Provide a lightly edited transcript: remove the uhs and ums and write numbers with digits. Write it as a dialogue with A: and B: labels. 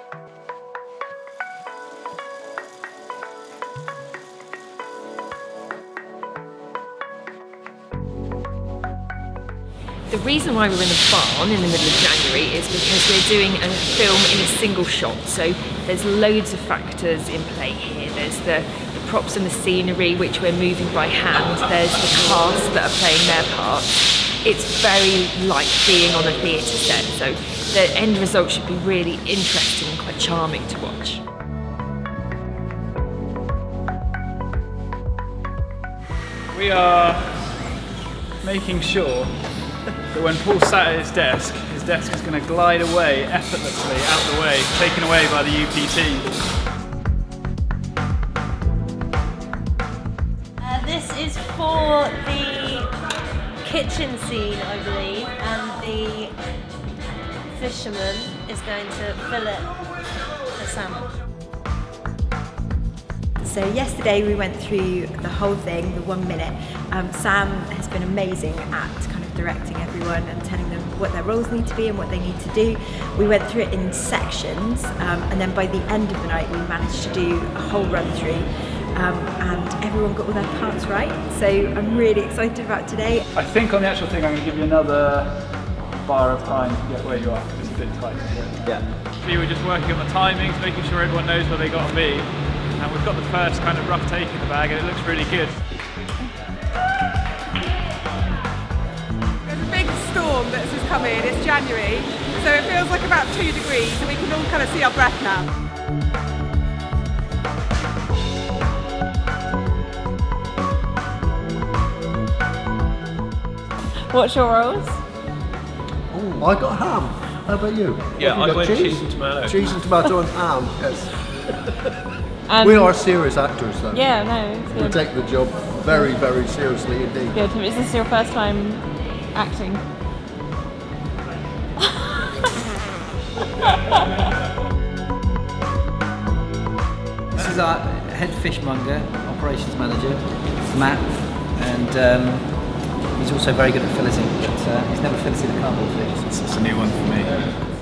A: The reason why we're in the barn in the middle of January is because we're doing a film in a single shot, so there's loads of factors in play here. There's the props and the scenery which we're moving by hand, there's the cast that are playing their parts. It's very like being on a theatre set, so the end result should be really interesting and quite charming to watch.
B: We are making sure that when Paul's sat at his desk is going to glide away effortlessly out the way, taken away by the UPT.
C: This is for the kitchen scene, I believe, and the fisherman is going to fillet the salmon.
D: So yesterday we went through the whole thing, the 1 minute. Sam has been amazing at kind of directing everyone and telling them what their roles need to be and what they need to do. We went through it in sections, and then by the end of the night we managed to do a whole run through, and everyone got all their parts right. So I'm really excited about today.
B: I think on the actual thing I'm going to give you another bar of time to get where you are. It's a bit tight. Yeah. We were just working on the timings, making sure everyone knows where they got to be. And we've got the first kind of rough take in the bag and it looks really good.
E: There's a big storm that's just come in, it's January, so it feels like about 2 degrees, so we can all kind of see our breath now.
F: What's your roles?
G: Oh, I got ham. How about you?
H: Yeah, I went cheese and tomato.
G: Cheese and tomato and ham, yes. We are serious actors though.
F: Yeah, no, it's good.
G: We take the job very, very seriously indeed.
F: Good. Is this your first time acting?
I: This is our head fishmonger, operations manager, Matt, and he's also very good at filleting, but he's never filleted a cardboard fish.
B: It's a new one for me.